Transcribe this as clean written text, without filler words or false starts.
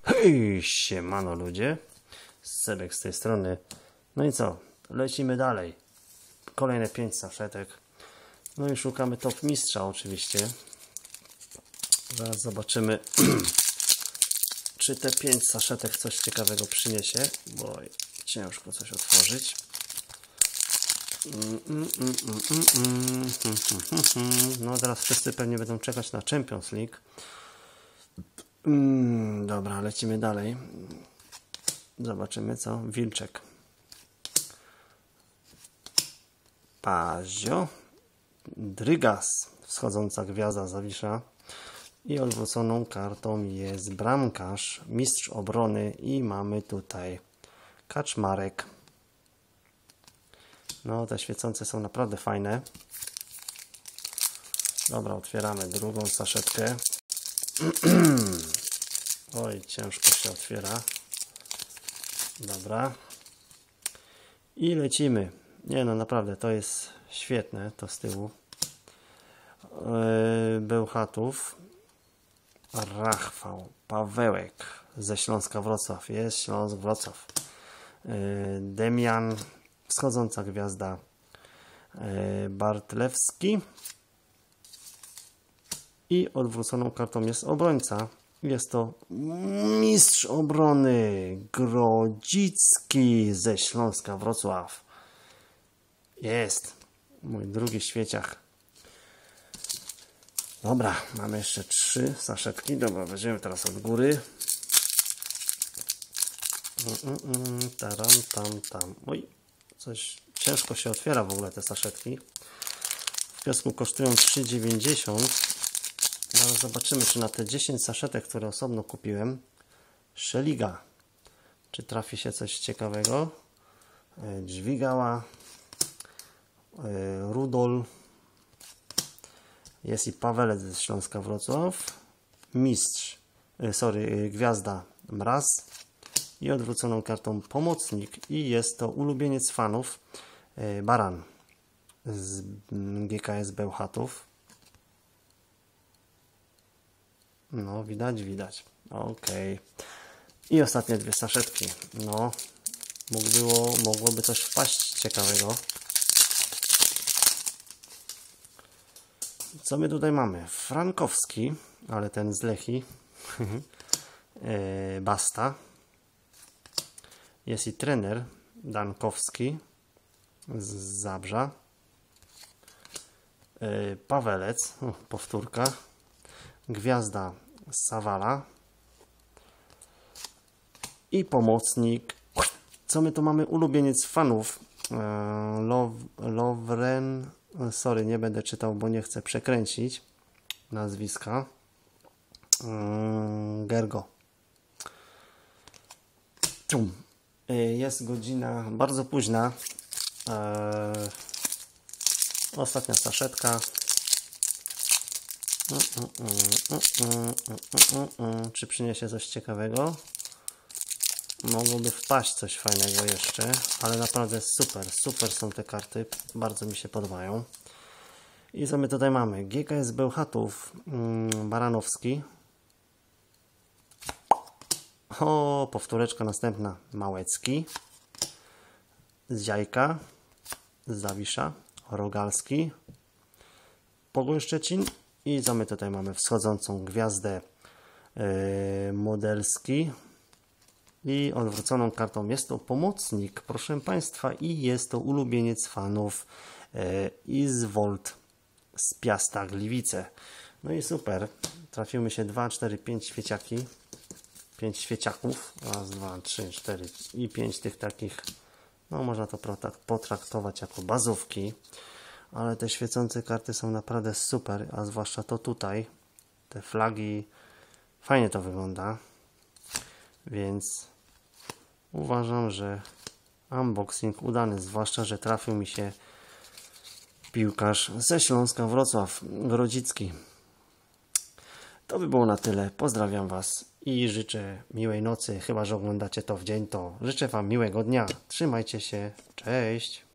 Hej, siemano ludzie, Sebek z tej strony. No i co, lecimy dalej. Kolejne 5 saszetek. No i szukamy top mistrza oczywiście. Zaraz zobaczymy, czy te 5 saszetek coś ciekawego przyniesie, bo ciężko coś otworzyć. No teraz wszyscy pewnie będą czekać na Champions League. Dobra, lecimy dalej. Zobaczymy co. Wilczek. Pazio. Drygas. Wschodząca gwiazda Zawisza. I odwróconą kartą jest bramkarz, mistrz obrony i mamy tutaj Kaczmarek. No, te świecące są naprawdę fajne. Dobra, otwieramy drugą saszetkę. Oj, ciężko się otwiera. Dobra. I lecimy. Nie no, naprawdę, to jest świetne, to z tyłu. Bełchatów. Rachwał. Pawełek ze Śląska Wrocław. Jest Śląsk Wrocław. Demian. Wschodząca gwiazda. Bartlewski. I odwróconą kartą jest obrońca. Jest to mistrz obrony Grodzicki ze Śląska Wrocław. Jest mój drugi świeciach. Dobra, mamy jeszcze 3 saszetki. Dobra, weźmiemy teraz od góry. Tam. Oj, coś ciężko się otwiera w ogóle te saszetki. W kiosku kosztują 3,90. Zaraz zobaczymy, czy na te 10 saszetek, które osobno kupiłem, Szeliga, czy trafi się coś ciekawego. Dźwigała, Rudol, jest i Pawelec ze Śląska Wrocław, mistrz, gwiazda Mraz i odwróconą kartą pomocnik i jest to ulubieniec fanów Baran z GKS Bełchatów. No, widać. Ok. I ostatnie 2 saszetki. No, mogłoby coś wpaść ciekawego. Co my tutaj mamy? Frankowski, ale ten z Lechi. Basta. Jest i trener Dankowski z Zabrza. Pawelec, powtórka. Gwiazda Sawala i pomocnik. Co my tu mamy? Ulubieniec fanów Lovren. Sorry, nie będę czytał, bo nie chcę przekręcić nazwiska. Gergo. Jest godzina bardzo późna. Ostatnia saszetka. Czy przyniesie coś ciekawego? Mogłoby wpaść coś fajnego jeszcze, ale naprawdę super są te karty, bardzo mi się podobają. I co my tutaj mamy? GKS Bełchatów, Baranowski. O, powtóreczka następna, Małecki. Zjajka, Zawisza, Rogalski, Pogoń Szczecin. I co my tutaj mamy? Wschodzącą gwiazdę Modelski. I odwróconą kartą jest to pomocnik, proszę Państwa. I jest to ulubieniec fanów Izwold z Piasta Gliwice. No i super. Trafiły mi się 2, 4, 5 świeciaki. 5 świeciaków. Raz, 2, 3, 4 i 5 tych takich. No można to potraktować jako bazówki. Ale te świecące karty są naprawdę super, a zwłaszcza to tutaj, te flagi, fajnie to wygląda, więc uważam, że unboxing udany, zwłaszcza, że trafił mi się piłkarz ze Śląska Wrocław, Grodzicki. To by było na tyle, pozdrawiam Was i życzę miłej nocy, chyba że oglądacie to w dzień, to życzę Wam miłego dnia, trzymajcie się, cześć!